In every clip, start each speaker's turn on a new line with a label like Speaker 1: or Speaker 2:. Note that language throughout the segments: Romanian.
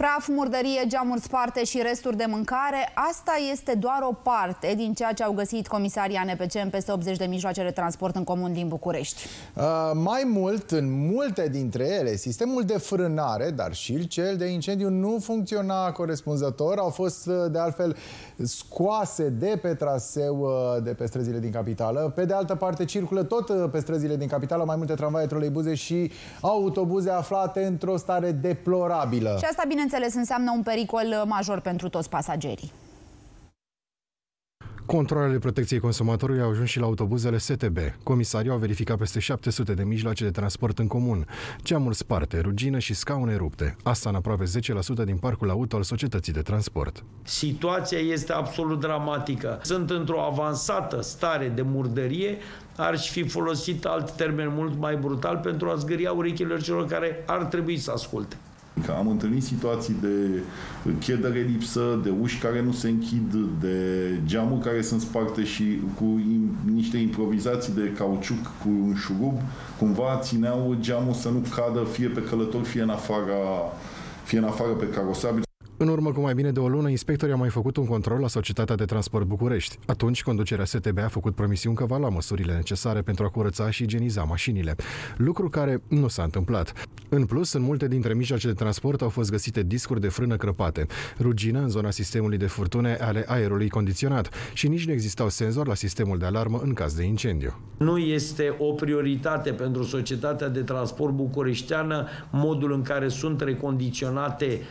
Speaker 1: Praf, murdărie, geamuri sparte și resturi de mâncare, asta este doar o parte din ceea ce au găsit comisarii ANPC în peste 80 de mijloace de transport în comun din București.
Speaker 2: Mai mult, în multe dintre ele, sistemul de frânare, dar și cel de incendiu nu funcționa corespunzător. Au fost, de altfel, scoase de pe traseu de pe străzile din capitală. Pe de altă parte, circulă tot pe străzile din capitală mai multe tramvaie, troleibuze și autobuze aflate într-o stare deplorabilă.
Speaker 1: Și asta, bineînțeles, înseamnă un pericol major pentru toți pasagerii.
Speaker 3: Controalele protecției consumatorului au ajuns și la autobuzele STB. Comisarii au verificat peste 700 de mijloace de transport în comun, geamuri sparte, rugină și scaune rupte. Asta în aproape 10% din parcul auto al societății de transport.
Speaker 4: Situația este absolut dramatică. Sunt într-o avansată stare de murdărie. Ar fi folosit alt termen mult mai brutal pentru a zgâria urechile celor care ar trebui să asculte.
Speaker 5: Am întâlnit situații de chedere lipsă, de uși care nu se închid, de geamuri care sunt sparte și cu niște improvizații de cauciuc cu un șurub, cumva țineau geamul să nu cadă fie pe călător, fie în afară pe carosabil.
Speaker 3: În urmă cu mai bine de o lună, inspectorii au mai făcut un control la Societatea de Transport București. Atunci, conducerea STB a făcut promisiuni că va lua măsurile necesare pentru a curăța și igieniza mașinile, lucru care nu s-a întâmplat. În plus, în multe dintre mijloace de transport au fost găsite discuri de frână crăpate, rugină în zona sistemului de furtune ale aerului condiționat și nici nu existau senzori la sistemul de alarmă în caz de incendiu.
Speaker 4: Nu este o prioritate pentru Societatea de Transport bucureșteană modul în care sunt recondiționate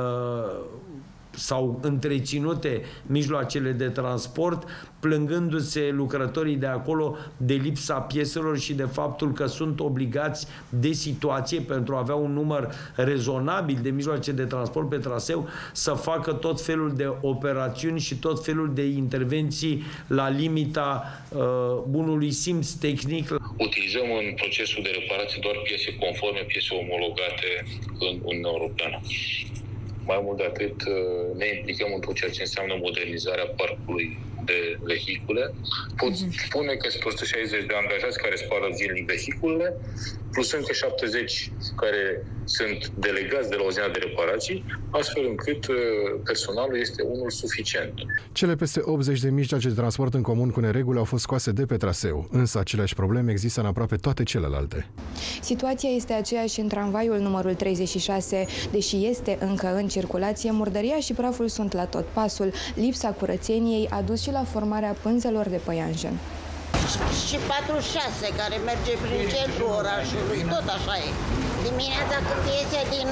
Speaker 4: sau întreținute mijloacele de transport, plângându-se lucrătorii de acolo de lipsa pieselor și de faptul că sunt obligați de situație pentru a avea un număr rezonabil de mijloace de transport pe traseu să facă tot felul de operațiuni și tot felul de intervenții la limita bunului simț tehnic.
Speaker 6: Utilizăm în procesul de reparație doar piese conforme, piese omologate în Uniunea Europeană. Mai mult de atât, ne implicăm în tot ceea ce înseamnă modernizarea parcului de vehicule. Pot spune că sunt 160 de angajați care spală zilnic vehiculele, plus încă 70 care sunt delegați de la uzina de reparații, astfel încât personalul este unul suficient.
Speaker 3: Cele peste 80 de mijloace de transport în comun cu nereguli au fost scoase de pe traseu, însă aceleași probleme există în aproape toate celelalte.
Speaker 7: Situația este aceeași în tramvaiul numărul 36, deși este încă în circulație, murdăria și praful sunt la tot pasul. Lipsa curățeniei a dus și la formarea pânzelor de păianjen.
Speaker 8: Și 46 care merge prin centrul orașului, tot așa e. Dimineața când iese din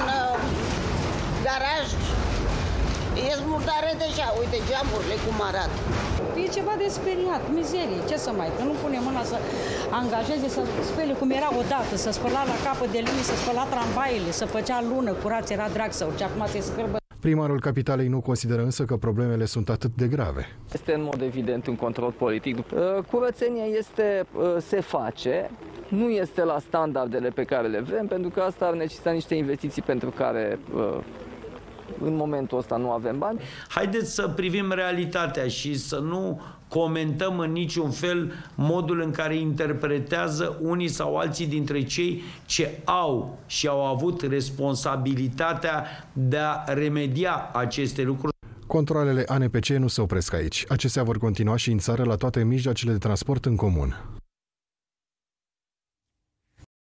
Speaker 8: garaj, ies murdare deja, uite geamurile cum arată.
Speaker 9: E ceva de speriat, mizerie, ce să mai, că nu pune mâna să angajeze, să spele cum era odată, să spăla la capăt de linie, să spăla tramvaiele, să făcea lună, curat, era drag să urce, acum se scârbă.
Speaker 3: Primarul capitalei nu consideră însă că problemele sunt atât de grave.
Speaker 10: Este în mod evident un control politic. Curățenia se face, nu este la standardele pe care le vrem, pentru că asta ar necesita niște investiții pentru care în momentul ăsta nu avem bani.
Speaker 4: Haideți să privim realitatea și să nu comentăm în niciun fel modul în care interpretează unii sau alții dintre cei ce au și au avut responsabilitatea de a remedia aceste lucruri.
Speaker 3: Controalele ANPC nu se opresc aici. Acestea vor continua și în țară la toate mijloacele de transport în comun.